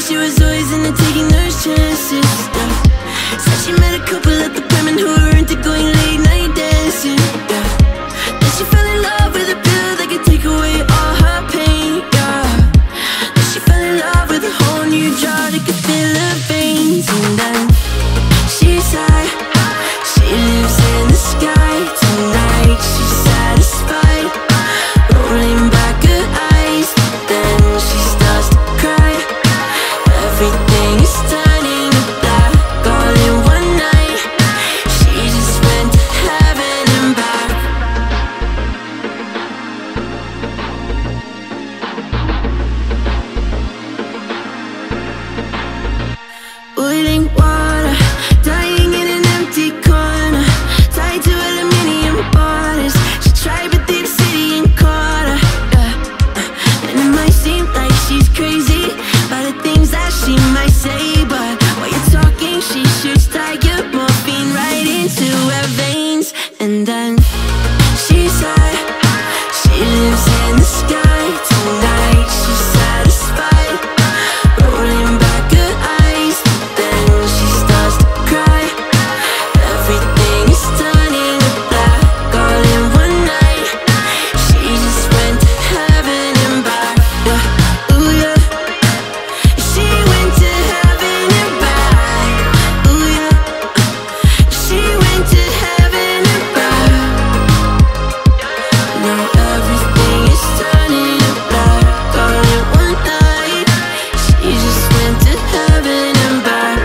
she was always into taking those chances, yeah. Said she met a couple at the Bremen who were into going late night dancing, yeah. Then she fell in love with a pill that could take away all her pain, yeah. Then she fell in love with a whole new drug that could fill her veins. And then she said she lives in the sky tonight. She's satisfied, rolling back her eyes. Then she starts to cry. Everything is turning to black all in one night. She just went to heaven and back. Boiling water, dying in an empty corner, tied to aluminium borders. She tried but the city and caught her, yeah. And it might seem like she's crazy by the things that she might say, but while you're talking she shoots tiger morphine right into her veins. And then she said she lives in the sky tonight. She's satisfied, rolling back her eyes. Then she starts to cry. Everything is turning to black all in one night. She just went to heaven and back, yeah. Ooh yeah. She went to heaven and back. Ooh yeah. She went to heaven and back. Now everything is turning to black all in one night. She just went to heaven and back.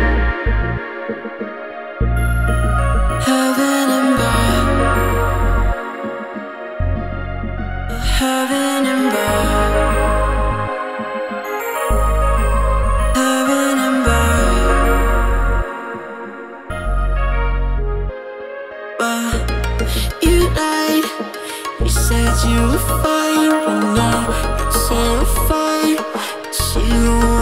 Heaven and back. Heaven and back. Heaven and back. But you lied. You said you were fine, but now you're terrified. But you